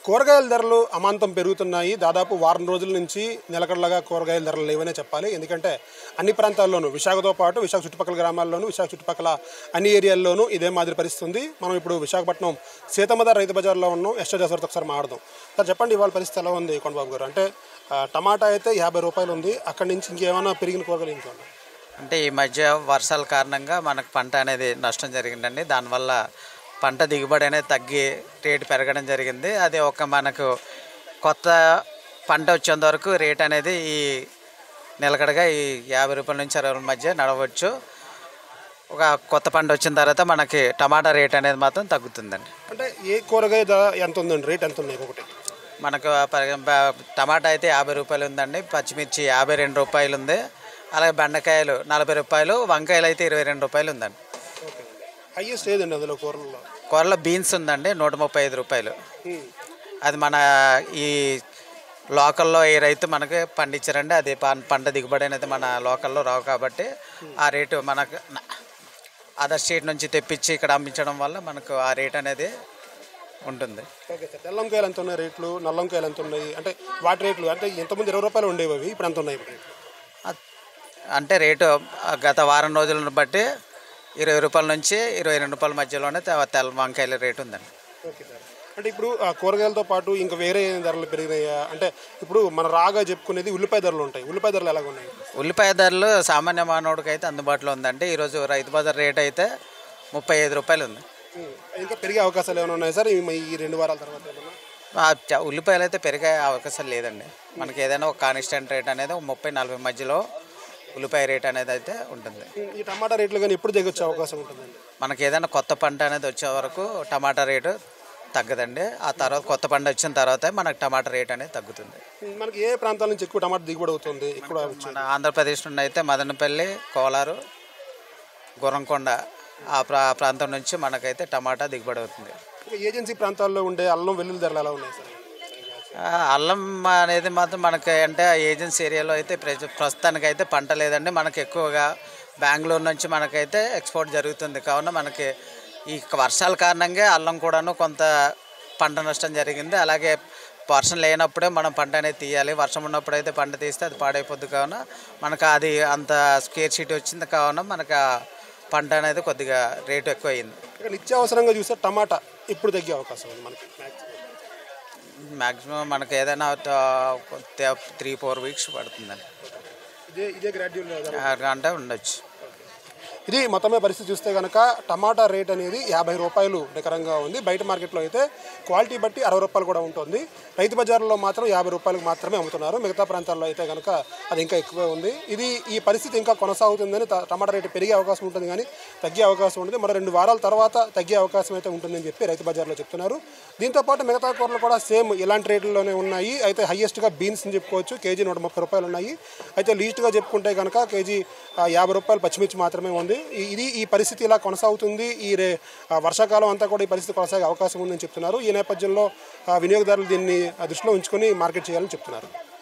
కూరగాయల ధరలు అమాంతం పెరుగుతున్నాయి. దాదాపు వారం రోజుల నుంచి నిలకడలాగా కూరగాయల ధరలు లేవనే చెప్పాలి. ఎందుకంటే అన్ని ప్రాంతాల్లోనూ విశాఖతో పాటు విశాఖ చుట్టుపక్కల గ్రామాల్లోనూ విశాఖ చుట్టుపక్కల అన్ని ఏరియాల్లోనూ ఇదే మాదిరి పరిస్థితి ఉంది. మనం ఇప్పుడు విశాఖపట్నం సీతమ్మధార రైతు బజార్లో ఉన్నాం. ఎస్టర్ జసవర్తో ఒకసారి మాట్లాడదాం. సార్ చెప్పండి, ఇవాళ పరిస్థితి ఎలా ఉంది కొండబాబు గారు? అంటే టమాటా అయితే 50 రూపాయలు ఉంది. అక్కడి నుంచి ఇంకేమైనా పెరిగిన కూరగాయలు ఇంకోండి? అంటే ఈ మధ్య వర్షాల కారణంగా మనకు పంట అనేది నష్టం జరిగిందండి. దానివల్ల పంట దిగుబడి అనేది తగ్గి రేటు పెరగడం జరిగింది. అది మనకు కొత్త పంట వచ్చేంత వరకు రేట్ అనేది ఈ నిలకడగా ఈ 50 రూపాయల నుంచి 60 రూపాయల మధ్య నడవచ్చు. ఒక కొత్త పంట వచ్చిన తర్వాత మనకి టమాటా రేట్ అనేది మాత్రం తగ్గుతుందండి. అంటే ఏ కూరగాయ ధర ఎంత ఉందండి? రేట్ ఎంత ఉన్నాయి? ఒకటి మనకు టమాటా అయితే 50 రూపాయలు ఉందండి. పచ్చిమిర్చి 52 రూపాయలు ఉంది. అలాగే బెండకాయలు 40 రూపాయలు, వంకాయలు అయితే 22 రూపాయలు ఉందండి. హైయెస్ట్ ఏదండి అందులో? కూరలో బీన్స్ ఉందండి 135 రూపాయలు. అది మన ఈ లోకల్లో ఏ రైతు మనకి పండించారండి. అది పంట దిగుబడి అనేది మన లోకల్లో రావు కాబట్టి ఆ రేటు మనకు అదర్ స్టేట్ నుంచి తెప్పించి ఇక్కడ అమ్మించడం వల్ల మనకు ఆ రేట్ అనేది ఉంటుంది. Okay sir. తెల్లంకాయలు ఎంత ఉన్నాయి రేట్లు? నల్లంకాయలు ఎంత ఉన్నాయి? అంటే వాటి రేట్లు అంటే ఇంతకుముందు 20 రూపాయలు ఉండేవి, అవి ఇప్పుడు ఎంత ఉన్నాయి? అంటే రేటు గత వారం రోజులను బట్టి 20 రూపాయల నుంచి 22 రూపాయల మధ్యలోనే తెల్ల వంకాయల రేటు ఉందండి. Okay sir. అంటే ఇప్పుడు కూరగాయలతో పాటు ఇంకా వేరే ధరలు పెరిగినాయా? అంటే ఇప్పుడు మన రాగా చెప్పుకునేది ఉల్లిపాయ ధరలు ఉంటాయి. ఉల్లిపాయ ధరలు ఎలాగ ఉన్నాయి? ఉల్లిపాయ ధరలు సామాన్య మానవుడికి అయితే అందుబాటులో ఉందండి. ఈరోజు రైతు బజార్ రేట్ అయితే 35 రూపాయలు ఉంది. ఇంకా పెరిగే అవకాశాలు ఏమైనా ఉన్నాయి సార్ ఈ 2 వారాల తర్వాత ఏమన్నా? ఉల్లిపాయలు అయితే పెరిగే అవకాశం లేదండి. మనకి ఏదైనా ఒక కాన్స్టెంట్ రేట్ అనేది 30-40 మధ్యలో ఉల్లిపాయ రేట్ అనేది అయితే ఉంటుంది. ఈ టమాటా రేట్లు కానీ ఎప్పుడు దిగొచ్చే అవకాశం ఉంటుందండి? మనకి ఏదైనా కొత్త పంట అనేది వచ్చే వరకు టమాటా రేటు తగ్గదండి. ఆ తర్వాత కొత్త పంట వచ్చిన తర్వాత మనకు టమాటా రేట్ అనేది తగ్గుతుంది. మనకి ఏ ప్రాంతాల నుంచి ఎక్కువ టమాటా దిగుబడి అవుతుంది? ఇక్కడ మన ఆంధ్రప్రదేశ్ నుండి అయితే మదనపల్లి, కోలారు, గుర్రంకొండ ఆ ప్రాంతం నుంచి మనకైతే టమాటా దిగుబడి అవుతుంది. ఏజెన్సీ ప్రాంతాల్లో ఉండే అల్లం వెల్లుల్లి ధరలు ఎలా ఉన్నాయి సార్? అల్లం అనేది మాత్రం మనకి అంటే ఏజెన్సీ ఏరియాలో అయితే ప్రస్తుతానికి అయితే పంట లేదండి. మనకి ఎక్కువగా బెంగళూరు నుంచి మనకైతే ఎక్స్పోర్ట్ జరుగుతుంది. కావున మనకి ఈ వర్షాల కారణంగా అల్లం కూడాను కొంత పంట నష్టం జరిగింది. అలాగే వర్షం లేనప్పుడే మనం పంట అనేది తీయాలి. వర్షం ఉన్నప్పుడు అయితే పంట తీస్తే అది పాడైపోద్ది. కావున మనకు అది అంత స్క్వేర్ షీట్ వచ్చింది. కావున మనకు పంట అనేది కొద్దిగా రేటు ఎక్కువ అయింది. ఇక్కడ నిత్యావసరంగా చూస్తే టమాటా ఇప్పుడు తగ్గే అవకాశం ఉంది మనకి? మ్యాక్సిమం మనకు ఏదైనా 3-4 వీక్స్ పడుతుందండి. ఇదే గ్రాడ్యువల్ అంటే ఉండొచ్చు. ఇది మొత్తమే పరిస్థితి చూస్తే కనుక టమాటా రేట్ అనేది 50 రూపాయలు నికరంగా ఉంది. బయట మార్కెట్లో అయితే క్వాలిటీ బట్టి 60 రూపాయలు కూడా ఉంటుంది. రైతు బజార్లో మాత్రం 50 రూపాయలకు మాత్రమే అమ్ముతున్నారు. మిగతా ప్రాంతాల్లో అయితే కనుక అది ఇంకా ఎక్కువే ఉంది. ఈ పరిస్థితి ఇంకా కొనసాగుతుందని టమాటా రేటు పెరిగే అవకాశం ఉంటుంది కానీ తగ్గే అవకాశం ఉంటుంది. మరో 2 వారాల తర్వాత తగ్గే అవకాశం అయితే ఉంటుందని చెప్పి రైతు బజార్లో చెప్తున్నారు. దీంతోపాటు మిగతా కూరలు కూడా సేమ్ ఇలాంటి రేట్లలోనే ఉన్నాయి. అయితే హైయెస్ట్గా బీన్స్ అని చెప్పుకోవచ్చు, కేజీ 130 రూపాయలు ఉన్నాయి. అయితే లీస్ట్గా చెప్పుకుంటే కనుక కేజీ 50 రూపాయలు పచ్చిమిర్చి మాత్రమే ఉంది. ఈ పరిస్థితి ఇలా కొనసాగుతుంది. వర్షాకాలం అంతా కూడా ఈ పరిస్థితి కొనసాగే అవకాశం ఉందని చెప్తున్నారు. ఈ నేపథ్యంలో వినియోగదారులు దీన్ని దృష్టిలో ఉంచుకొని మార్కెట్ చేయాలని చెప్తున్నారు.